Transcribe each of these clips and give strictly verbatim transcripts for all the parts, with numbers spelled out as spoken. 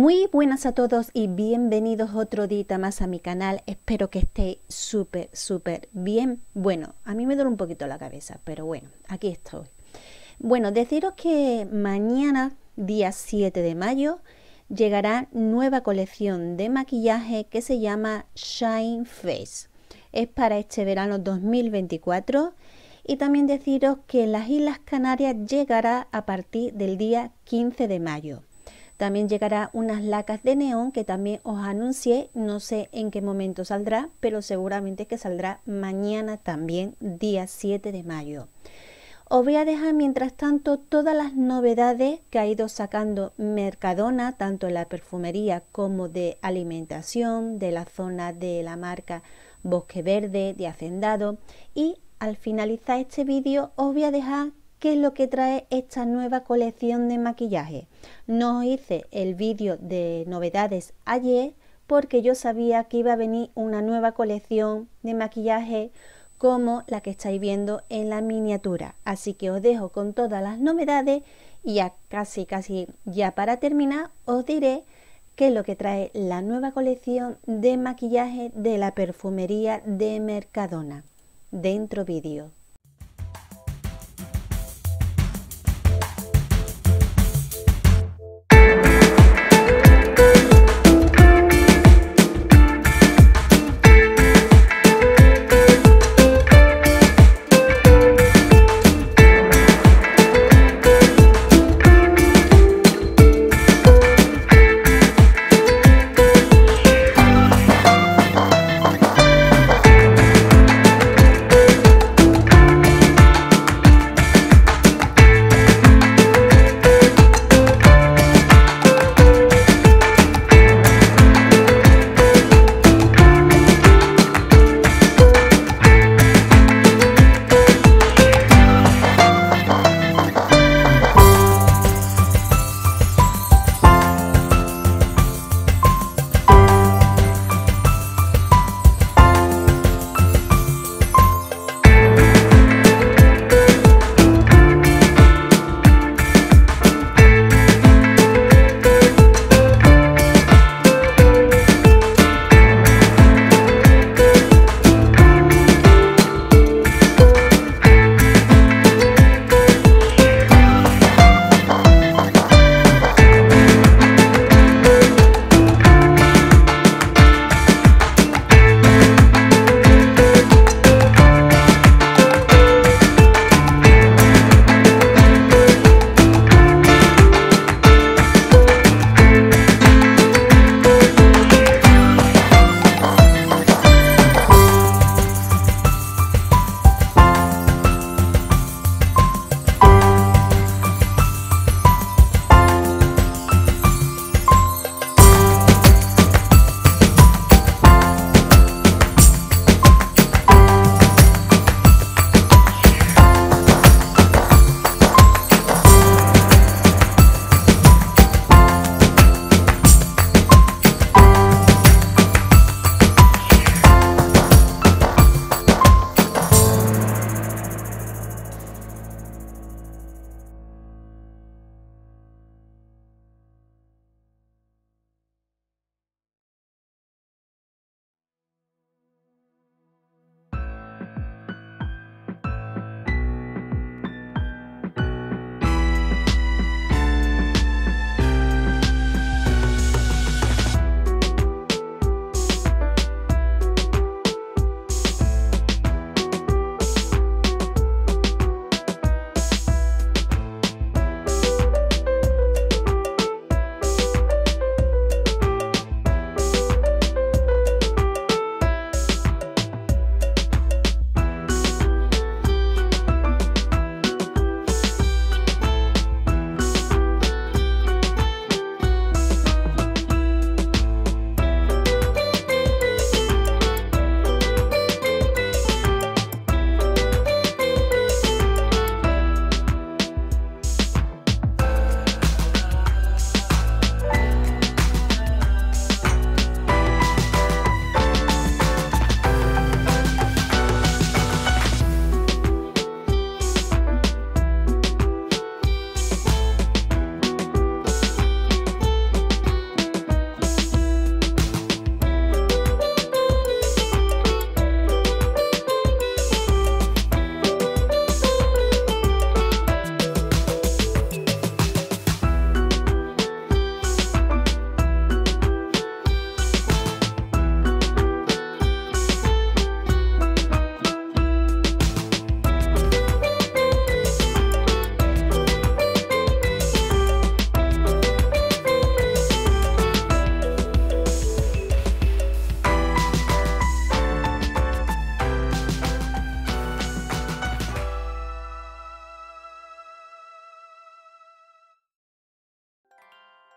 Muy buenas a todos y bienvenidos otro día más a mi canal. Espero que estéis súper, súper bien. Bueno, a mí me duele un poquito la cabeza, pero bueno, aquí estoy. Bueno, deciros que mañana, día siete de mayo, llegará nueva colección de maquillaje que se llama Shine Face. Es para este verano dos mil veinticuatro. Y también deciros que en las Islas Canarias llegará a partir del día quince de mayo. También llegará unas lacas de neón que también os anuncié, no sé en qué momento saldrá, pero seguramente que saldrá mañana también, día siete de mayo. Os voy a dejar mientras tanto todas las novedades que ha ido sacando Mercadona, tanto en la perfumería como de alimentación, de la zona de la marca Bosque Verde, de Hacendado. Y al finalizar este vídeo os voy a dejar qué es lo que trae esta nueva colección de maquillaje. No os hice el vídeo de novedades ayer porque yo sabía que iba a venir una nueva colección de maquillaje como la que estáis viendo en la miniatura. Así que os dejo con todas las novedades y ya casi casi ya para terminar os diré qué es lo que trae la nueva colección de maquillaje de la perfumería de Mercadona. Dentro vídeo.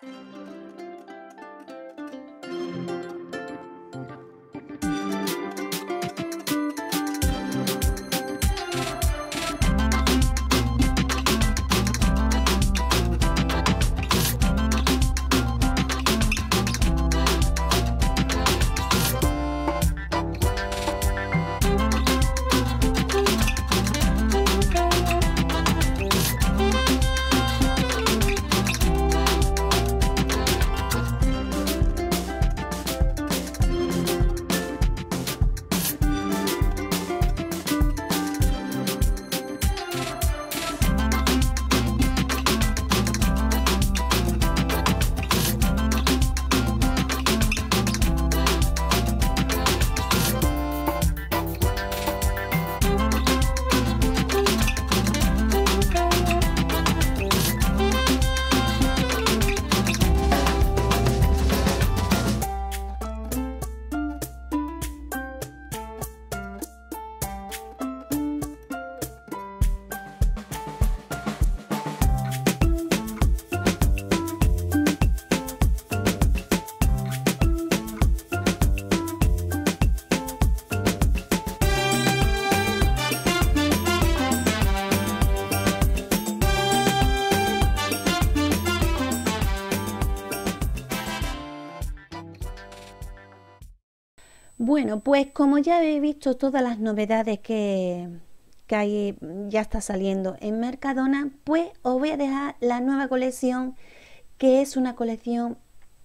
Bueno, pues como ya habéis visto todas las novedades que, que hay, ya está saliendo en Mercadona, pues os voy a dejar la nueva colección, que es una colección,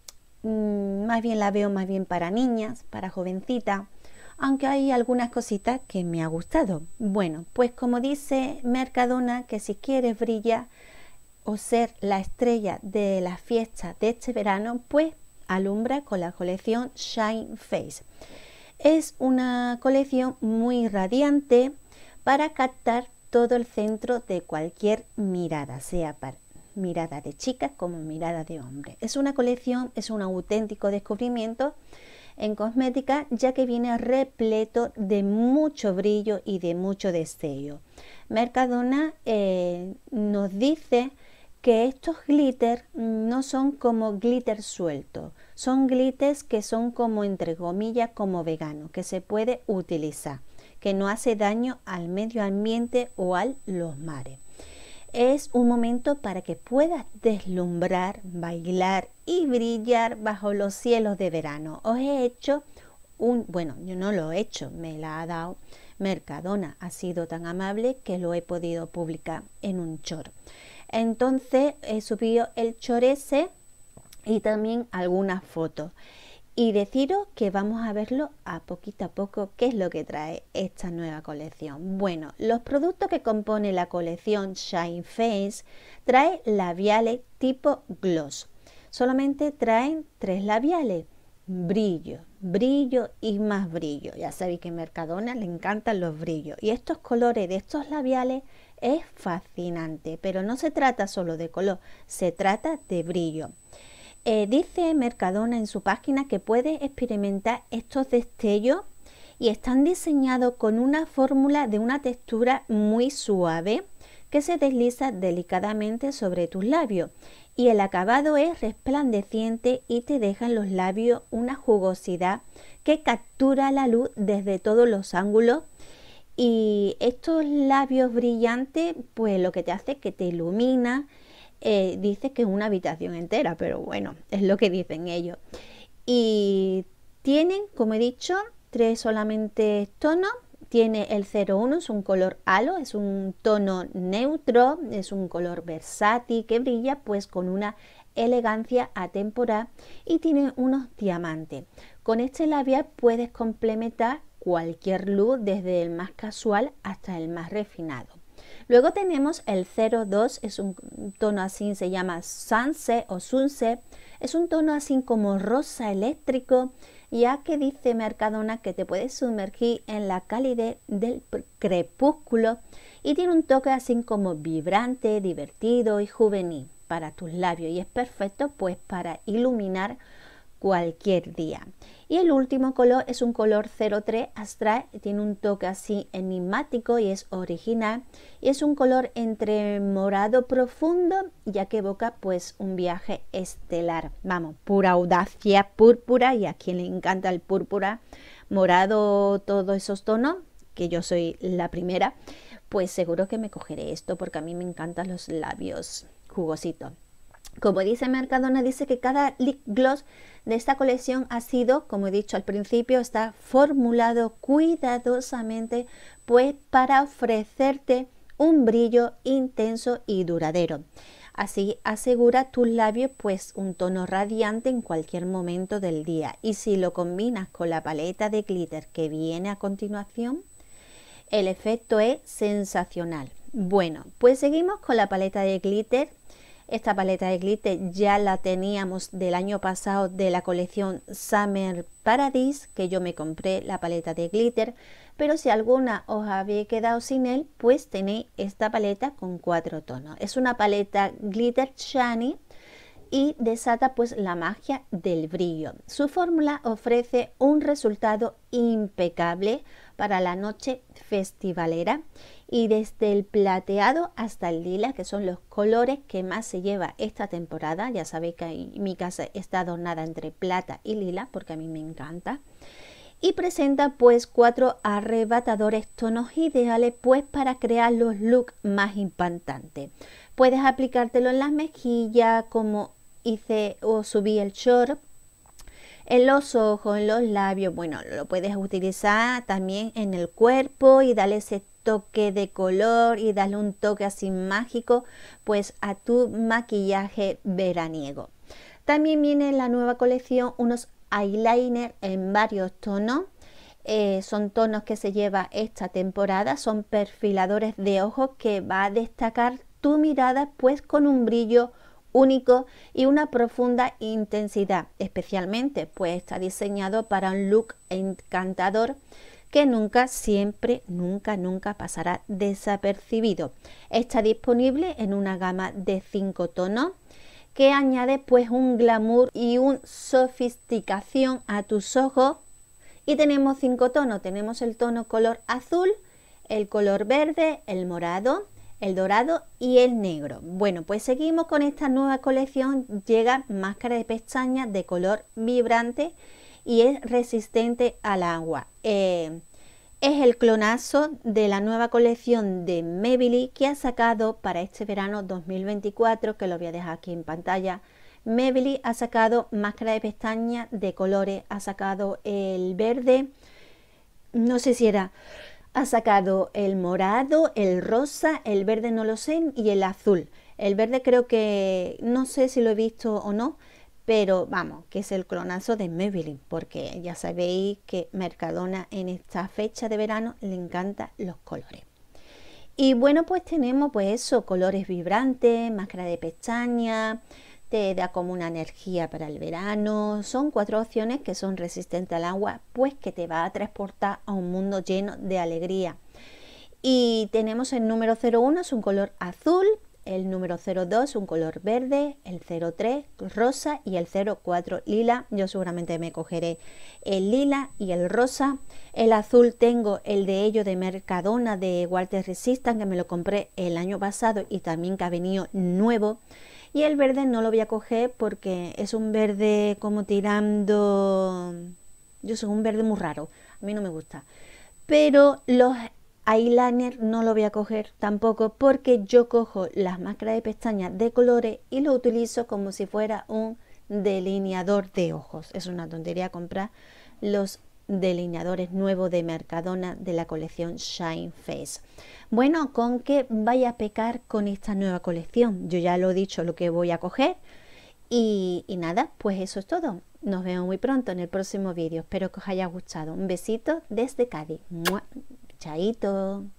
mmm, más bien la veo más bien para niñas, para jovencitas, aunque hay algunas cositas que me ha gustado. Bueno, pues como dice Mercadona, que si quieres brillar o ser la estrella de las fiestas de este verano, pues alumbra con la colección Shine Face. Es una colección muy radiante para captar todo el centro de cualquier mirada, sea para mirada de chicas como mirada de hombre. Es una colección, es un auténtico descubrimiento en cosmética, ya que viene repleto de mucho brillo y de mucho destello. Mercadona eh, nos dice que estos glitters no son como glitter suelto, son glitters que son como, entre comillas, como veganos, que se puede utilizar, que no hace daño al medio ambiente o a los mares. Es un momento para que puedas deslumbrar, bailar y brillar bajo los cielos de verano. Os he hecho un, bueno, yo no lo he hecho, me la ha dado Mercadona, ha sido tan amable que lo he podido publicar en un short. Entonces he subido el short ese y también algunas fotos. Y deciros que vamos a verlo a poquito a poco qué es lo que trae esta nueva colección. Bueno, los productos que compone la colección Shine Face trae labiales tipo gloss. Solamente traen tres labiales. Brillo, brillo y más brillo. Ya sabéis que en Mercadona le encantan los brillos. Y estos colores de estos labiales es fascinante. Pero no se trata solo de color, se trata de brillo. Eh, dice Mercadona en su página que puede experimentar estos destellos y están diseñados con una fórmula de una textura muy suave que se desliza delicadamente sobre tus labios, y el acabado es resplandeciente y te deja en los labios una jugosidad que captura la luz desde todos los ángulos. Y estos labios brillantes, pues lo que te hace es que te ilumina. Eh, dice que es una habitación entera, pero bueno, es lo que dicen ellos. Y tienen, como he dicho, tres solamente tonos. Tiene el cero uno, es un color halo, es un tono neutro, es un color versátil que brilla pues con una elegancia atemporal y tiene unos diamantes. Con este labial puedes complementar cualquier look, desde el más casual hasta el más refinado. Luego tenemos el cero dos, es un tono así, se llama Sunset o Sunset, es un tono así como rosa eléctrico, ya que dice Mercadona que te puedes sumergir en la calidez del crepúsculo y tiene un toque así como vibrante, divertido y juvenil para tus labios, y es perfecto pues para iluminar cualquier día. Y el último color es un color cero tres Astral, tiene un toque así enigmático y es original, y es un color entre morado profundo, ya que evoca pues un viaje estelar, vamos, pura audacia púrpura, y a quien le encanta el púrpura, morado, todos esos tonos, que yo soy la primera, pues seguro que me cogeré esto porque a mí me encantan los labios jugositos. Como dice Mercadona, dice que cada lip gloss de esta colección ha sido, como he dicho al principio, está formulado cuidadosamente pues para ofrecerte un brillo intenso y duradero. Así asegura tus labios pues un tono radiante en cualquier momento del día. Y si lo combinas con la paleta de glitter que viene a continuación, el efecto es sensacional. Bueno, pues seguimos con la paleta de glitter. Esta paleta de glitter ya la teníamos del año pasado de la colección Summer Paradise, que yo me compré la paleta de glitter, pero si alguna os había quedado sin él, pues tenéis esta paleta con cuatro tonos. Es una paleta glitter shiny y desata pues la magia del brillo. Su fórmula ofrece un resultado impecable para la noche festivalera, y desde el plateado hasta el lila, que son los colores que más se lleva esta temporada. Ya sabéis que mi casa está adornada entre plata y lila porque a mí me encanta, y presenta pues cuatro arrebatadores tonos ideales pues para crear los looks más impactantes. Puedes aplicártelo en las mejillas como hice o subí el short, en los ojos, en los labios. Bueno, lo puedes utilizar también en el cuerpo y darle ese toque de color y darle un toque así mágico pues a tu maquillaje veraniego. También viene en la nueva colección unos eyeliner en varios tonos. Eh, son tonos que se lleva esta temporada, son perfiladores de ojos que va a destacar tu mirada pues con un brillo único y una profunda intensidad. Especialmente pues está diseñado para un look encantador que nunca, siempre, nunca, nunca pasará desapercibido. Está disponible en una gama de cinco tonos que añade pues un glamour y una sofisticación a tus ojos. Y tenemos cinco tonos, tenemos el tono color azul, el color verde, el morado, el dorado y el negro. Bueno, pues seguimos con esta nueva colección. Llega máscara de pestañas de color vibrante y es resistente al agua. Eh, es el clonazo de la nueva colección de Maybelline que ha sacado para este verano dos mil veinticuatro, que lo voy a dejar aquí en pantalla. Maybelline ha sacado máscara de pestañas de colores, ha sacado el verde, no sé si era, ha sacado el morado, el rosa, el verde no lo sé, y el azul. El verde creo que, no sé si lo he visto o no, pero vamos, que es el clonazo de Maybelline, porque ya sabéis que Mercadona en esta fecha de verano le encantan los colores. Y bueno, pues tenemos pues eso, colores vibrantes, máscara de pestañas, te da como una energía para el verano. Son cuatro opciones que son resistentes al agua, pues que te va a transportar a un mundo lleno de alegría. Y tenemos el número cero uno, es un color azul, el número cero dos, un color verde, el cero tres rosa y el cero cuatro lila. Yo seguramente me cogeré el lila y el rosa. El azul tengo el de ello de Mercadona de Water Resistant, que me lo compré el año pasado y también que ha venido nuevo. Y el verde no lo voy a coger porque es un verde como tirando, yo soy un verde muy raro, a mí no me gusta. Pero los eyeliner no lo voy a coger tampoco porque yo cojo las máscaras de pestañas de colores y lo utilizo como si fuera un delineador de ojos. Es una tontería comprar los delineadores nuevos de Mercadona de la colección Shine Face. Bueno, con que vaya a pecar con esta nueva colección, yo ya lo he dicho lo que voy a coger y, y nada, pues eso es todo. Nos vemos muy pronto en el próximo vídeo, espero que os haya gustado. Un besito desde Cádiz. ¡Mua! Chaito.